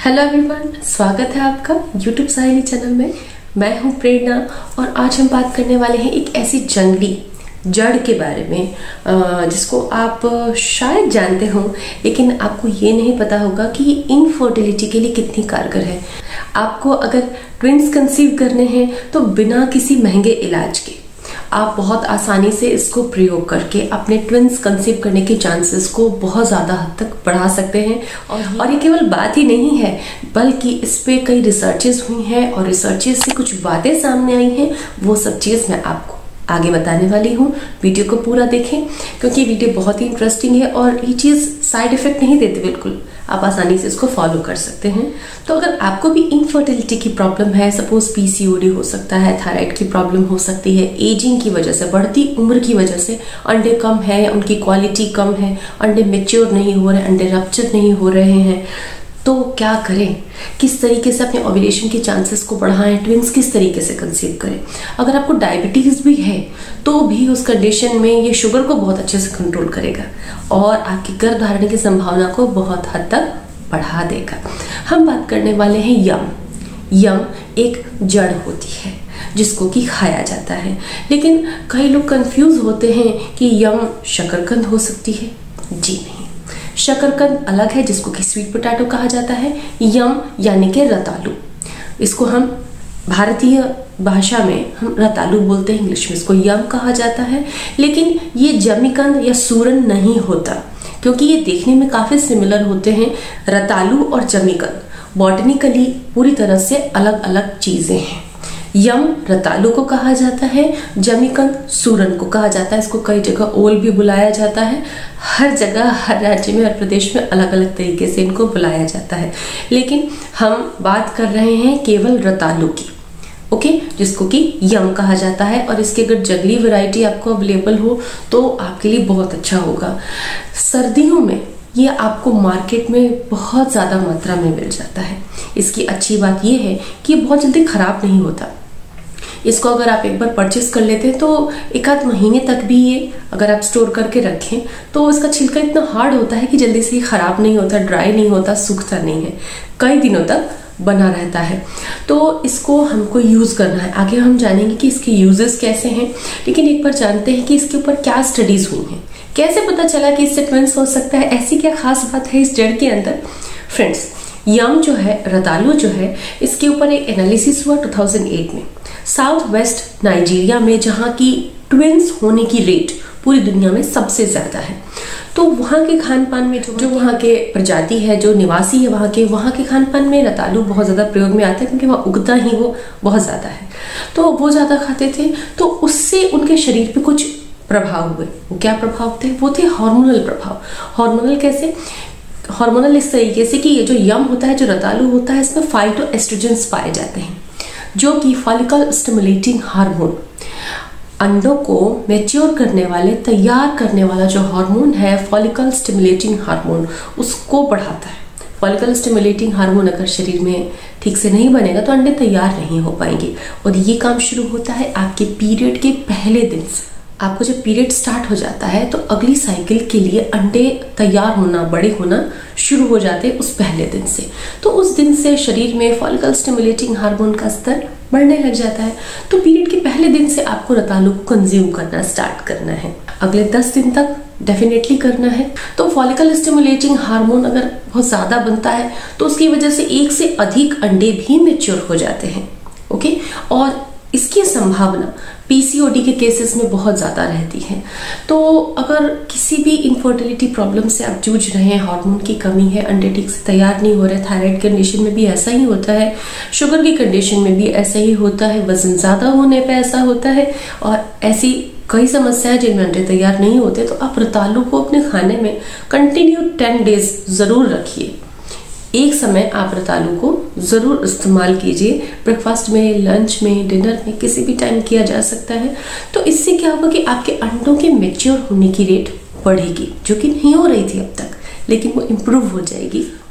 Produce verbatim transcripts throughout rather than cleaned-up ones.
Hello everyone, स्वागत है आपका यूट्यूब साहिली चैनल में। मैं हूं प्रेरणा और आज हम बात करने वाले हैं एक ऐसी जंगली जड़ के बारे में जिसको आप शायद जानते हो, लेकिन आपको ये नहीं पता होगा कि ये इनफर्टिलिटी के लिए कितनी कारगर है। आपको अगर ट्विंस कंसीव करने हैं तो बिना किसी महंगे इलाज के आप बहुत आसानी से इसको प्रयोग करके अपने ट्विंस कंसीव करने के चांसेस को बहुत ज़्यादा हद तक बढ़ा सकते हैं। और, और ये केवल बात ही नहीं है, बल्कि इस पे कई रिसर्चेस हुई हैं और रिसर्चेस से कुछ बातें सामने आई हैं। वो सब चीज़ मैं आपको आगे बताने वाली हूँ। वीडियो को पूरा देखें क्योंकि वीडियो बहुत ही इंटरेस्टिंग है और ये चीज़ साइड इफेक्ट नहीं देती, बिल्कुल आप आसानी से इसको फॉलो कर सकते हैं। तो अगर आपको भी इनफर्टिलिटी की प्रॉब्लम है, सपोज पीसीओडी हो सकता है, थायराइड की प्रॉब्लम हो सकती है, एजिंग की वजह से, बढ़ती उम्र की वजह से अंडे कम है, उनकी क्वालिटी कम है, अंडे मैच्योर नहीं हो रहे, अंडे रप्चर नहीं हो रहे हैं, तो क्या करें, किस तरीके से अपने ओव्यूलेशन के चांसेस को बढ़ाएं, ट्विंस किस तरीके से कंसीव करें। अगर आपको डायबिटीज भी है तो भी उस कंडीशन में ये शुगर को बहुत अच्छे से कंट्रोल करेगा और आपकी गर्भ धारण की संभावना को बहुत हद तक बढ़ा देगा। हम बात करने वाले हैं यम। यम एक जड़ होती है जिसको कि खाया जाता है, लेकिन कई लोग कंफ्यूज होते हैं कि यम शकरकंद हो सकती है। जी नहीं, शकरकंद अलग है जिसको कि स्वीट पोटैटो कहा जाता है। यम यानी कि रतालू, इसको हम भारतीय भाषा में हम रतालू बोलते हैं, इंग्लिश में इसको यम कहा जाता है। लेकिन ये जमीकंद या सूरन नहीं होता क्योंकि ये देखने में काफी सिमिलर होते हैं। रतालू और जमीकंद बॉटनिकली पूरी तरह से अलग अलग चीजें हैं। यम रतालू को कहा जाता है, जमीकंद सूरन को कहा जाता है। इसको कई जगह ओल भी बुलाया जाता है। हर जगह, हर राज्य में, हर प्रदेश में अलग अलग तरीके से इनको बुलाया जाता है, लेकिन हम बात कर रहे हैं केवल रतालू की, ओके, जिसको कि यम कहा जाता है। और इसकी अगर जंगली वैरायटी आपको अवेलेबल हो तो आपके लिए बहुत अच्छा होगा। सर्दियों में ये आपको मार्केट में बहुत ज़्यादा मात्रा में मिल जाता है। इसकी अच्छी बात यह है कि ये बहुत जल्दी खराब नहीं होता। इसको अगर आप एक बार परचेस कर लेते हैं तो एक आध महीने तक भी ये अगर आप स्टोर करके रखें तो इसका छिलका इतना हार्ड होता है कि जल्दी से ये खराब नहीं होता, ड्राई नहीं होता, सूखता नहीं है, कई दिनों तक बना रहता है। तो इसको हमको यूज करना है। आगे हम जानेंगे कि इसके यूजेस कैसे हैं, लेकिन एक बार जानते हैं कि इसके ऊपर क्या स्टडीज हुई हैं, कैसे पता चला कि इससे ट्विंस हो सकता है, ऐसी क्या खास बात है इस जड़ के अंदर। फ्रेंड्स, यम जो है, रतालू जो है, इसके ऊपर एक एनालिसिस हुआ दो हज़ार आठ में साउथ वेस्ट नाइजीरिया में, जहाँ की ट्विंस होने की रेट पूरी दुनिया में सबसे ज्यादा है। तो वहाँ के खान पान में जो जो वहाँ के प्रजाति है, जो निवासी है वहाँ के वहाँ के खान पान में रतालू बहुत ज़्यादा प्रयोग में आता है क्योंकि वहाँ उगता ही वो बहुत ज़्यादा है, तो वो ज़्यादा खाते थे। तो उससे उनके शरीर पे कुछ प्रभाव हुए। वो क्या प्रभाव थे? वो थे हार्मोनल प्रभाव। हार्मोनल कैसे? हार्मोनल इस तरीके से कि ये जो यम होता है, जो रतालू होता है, इसमें फाइटोएस्ट्रोजेंस पाए जाते हैं जो कि फॉलिकल स्टिमुलेटिंग हार्मोन, अंडों को मैच्योर करने वाले, तैयार करने वाला जो हार्मोन है, फॉलिकल स्टिमुलेटिंग हार्मोन, उसको बढ़ाता है। फॉलिकल स्टिमुलेटिंग हार्मोन अगर शरीर में ठीक से नहीं बनेगा तो अंडे तैयार नहीं हो पाएंगे। और ये काम शुरू होता है आपके पीरियड के पहले दिन से। आपको जब पीरियड स्टार्ट हो जाता है तो अगली साइकिल के लिए अंडे तैयार होना, बड़े होना शुरू हो जाते हैं उस पहले दिन से। तो उस दिन से शरीर में फॉलिकल स्टिमुलेटिंग हार्मोन का स्तर बढ़ने लग जाता है। तो पीरियड के पहले दिन से आपको रतालू को कंज्यूम करना स्टार्ट करना है, अगले दस दिन तक डेफिनेटली करना है। तो फॉलिकल स्टिमुलेटिंग हार्मोन अगर बहुत ज्यादा बनता है तो उसकी वजह से एक से अधिक अंडे भी मैच्योर हो जाते हैं, ओके। और इसकी संभावना पीसीओडी के केसेस में बहुत ज़्यादा रहती है। तो अगर किसी भी इनफर्टिलिटी प्रॉब्लम से आप जूझ रहे हैं, हार्मोन की कमी है, अंडे ठीक से तैयार नहीं हो रहे, थायराइड कंडीशन में भी ऐसा ही होता है, शुगर की कंडीशन में भी ऐसा ही होता है, वजन ज़्यादा होने पे ऐसा होता है, और ऐसी कई समस्याएं जिनमें अंडे तैयार नहीं होते, तो आप रतालू को अपने खाने में कंटिन्यू टेन डेज ज़रूर रखिए। एक समय आप रतालू को ज़रूर इस्तेमाल कीजिए, ब्रेकफास्ट में, लंच में, डिनर में, किसी भी टाइम किया जा सकता है। तो इससे क्या होगा कि आपके अंडों के मैच्योर होने की रेट बढ़ेगी, जो कि नहीं हो रही थी अब तक, लेकिन वो इम्प्रूव हो जाएगी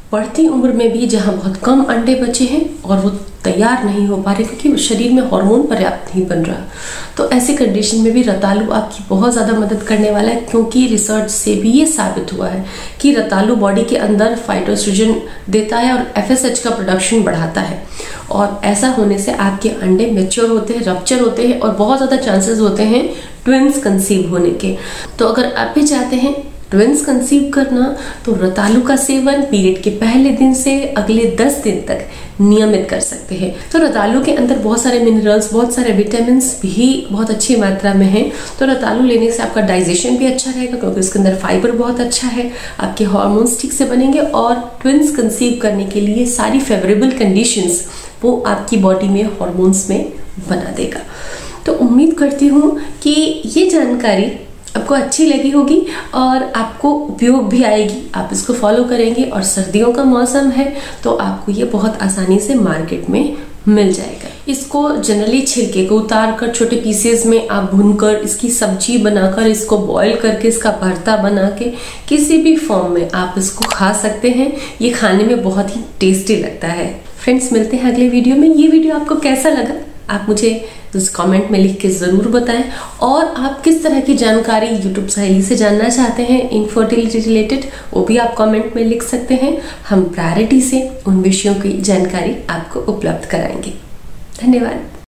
बढ़ती उम्र में भी जहां बहुत कम अंडे बचे हैं और वो तैयार नहीं हो पा रहे क्योंकि शरीर में हार्मोन पर्याप्त नहीं बन रहा, तो ऐसी कंडीशन में भी रतालू आपकी बहुत ज़्यादा मदद करने वाला है, क्योंकि रिसर्च से भी ये साबित हुआ है कि रतालू बॉडी के अंदर फाइटोएस्ट्रोजन देता है और एफ एस एच का प्रोडक्शन बढ़ाता है, और ऐसा होने से आपके अंडे मैच्योर होते हैं, रप्चर होते हैं और बहुत ज़्यादा चांसेस होते हैं ट्विंस कंसीव होने के। तो अगर आप भी चाहते हैं ट्विंस कंसीव करना, तो रतालू का सेवन पीरियड के पहले दिन से अगले दस दिन तक नियमित कर सकते हैं। तो रतालू के अंदर बहुत सारे मिनरल्स, बहुत सारे विटामिन भी बहुत अच्छी मात्रा में हैं, तो रतालू लेने से आपका डाइजेशन भी अच्छा रहेगा क्योंकि उसके अंदर फाइबर बहुत अच्छा है, आपके हार्मोन्स ठीक से बनेंगे और ट्विंस कंसीव करने के लिए सारी फेवरेबल कंडीशंस वो आपकी बॉडी में हार्मोन्स में बना देगा। तो उम्मीद करती हूँ कि ये जानकारी आपको अच्छी लगी होगी और आपको उपयोग भी आएगी, आप इसको फॉलो करेंगे और सर्दियों का मौसम है तो आपको ये बहुत आसानी से मार्केट में मिल जाएगा। इसको जनरली छिलके को उतार कर छोटे पीसेस में आप भूनकर इसकी सब्जी बनाकर, इसको बॉईल करके, इसका भरता बना के किसी भी फॉर्म में आप इसको खा सकते हैं। ये खाने में बहुत ही टेस्टी लगता है। फ्रेंड्स, मिलते हैं अगले वीडियो में। ये वीडियो आपको कैसा लगा आप मुझे कमेंट में लिख के ज़रूर बताएं, और आप किस तरह की जानकारी यूट्यूब सहेली से जानना चाहते हैं इनफर्टिलिटी रिलेटेड, वो भी आप कमेंट में लिख सकते हैं। हम प्रायोरिटी से उन विषयों की जानकारी आपको उपलब्ध कराएंगे। धन्यवाद।